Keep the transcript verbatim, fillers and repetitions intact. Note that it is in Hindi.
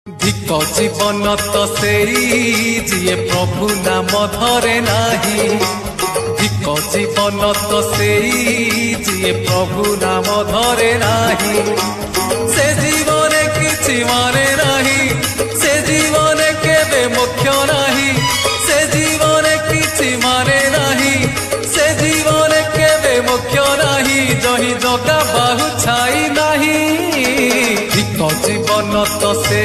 धिक जीवन तो सेई जिए प्रभु नाम धरे नाही। धिक जीवन तो सेई जिए प्रभु नाम धरे नाही। से जीवन किछि माने नाही, से जीवन केबे मुख्य नाही। से जीवन किछि माने नाही, से जीवन केबे मुख्य नाही। जही जगा बाहु छाई नाही। धिक जीवन तो से